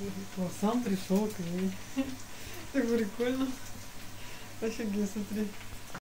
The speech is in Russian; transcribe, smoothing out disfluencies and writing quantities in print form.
О, сам пришел к ней. Так прикольно. Офигеть, смотри.